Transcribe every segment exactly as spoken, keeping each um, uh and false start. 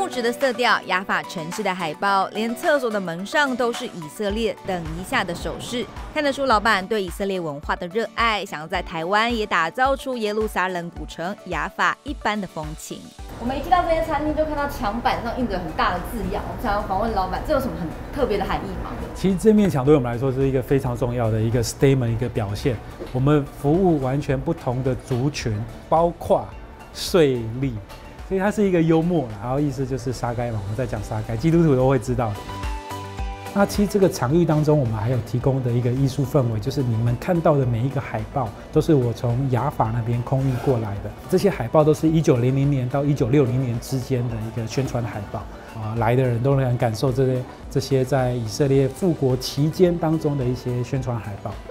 质的色调、雅法城市的海报，连厕所的门上都是以色列等一下的手势，看得出老板对以色列文化的热爱，想要在台湾也打造出耶路撒冷古城雅法一般的风情。我们一进到这间餐厅，就看到墙板上印着很大的字样。我想要访问老板，这有什么很特别的含义吗？ 其实这面墙对我们来说是一个非常重要的一个 statement， 一个表现。我们服务完全不同的族群，包括税吏，所以它是一个幽默，然后意思就是沙该嘛，我们在讲沙该，基督徒都会知道。那其实这个场域当中，我们还有提供的一个艺术氛围，就是你们看到的每一个海报，都是我从雅法那边空运过来的。这些海报都是一九零零年到一九六零年之间的一个宣传海报啊，来的人都能感受这些这些在以色列复国期间当中的一些宣传海报。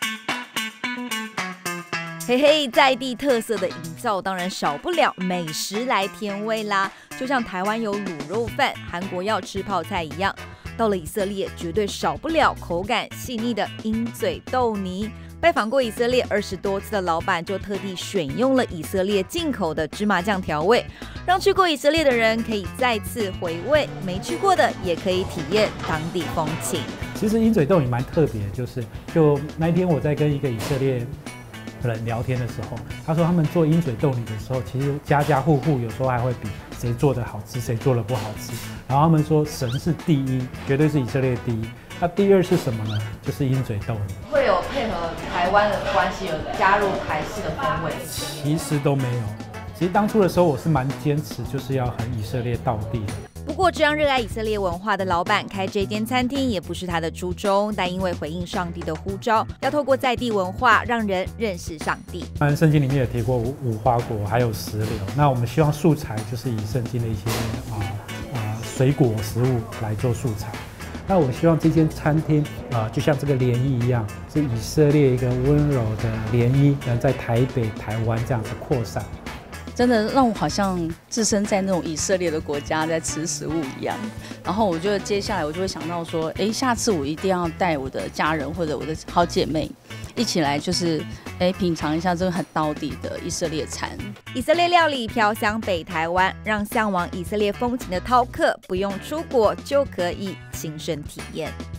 嘿嘿，在地特色的营造当然少不了美食来添味啦，就像台湾有卤肉饭，韩国要吃泡菜一样。到了以色列，绝对少不了口感细腻的鹰嘴豆泥。拜访过以色列二十多次的老板，就特地选用了以色列进口的芝麻酱调味，让去过以色列的人可以再次回味，没去过的也可以体验当地风情。 其实鹰嘴豆泥蛮特别，就是就那一天我在跟一个以色列人聊天的时候，他说他们做鹰嘴豆泥的时候，其实家家户户有时候还会比谁做的好吃，谁做的不好吃。然后他们说神是第一，绝对是以色列第一。那第二是什么呢？就是鹰嘴豆泥。 会有配合台湾的关系而加入台式的风味？ 其实都没有。其实当初的时候我是蛮坚持，就是要很以色列道地的。 不过，这样热爱以色列文化的老板开这间餐厅也不是他的初衷，但因为回应上帝的呼召，要透过在地文化让人认识上帝。 当然，圣经里面也提过五花果，还有石榴。那我们希望素材就是以圣经的一些啊啊水果食物来做素材。那我希望这间餐厅啊，就像这个涟漪一样，是以色列一个温柔的涟漪，能在台北、台湾这样子扩散。 真的让我好像置身在那种以色列的国家在吃食物一样，然后我觉得接下来我就会想到说，哎，下次我一定要带我的家人或者我的好姐妹一起来，就是哎品尝一下这个很道地的以色列餐。 以色列料理飘香北台湾，让向往以色列风情的饕客不用出国就可以亲身体验。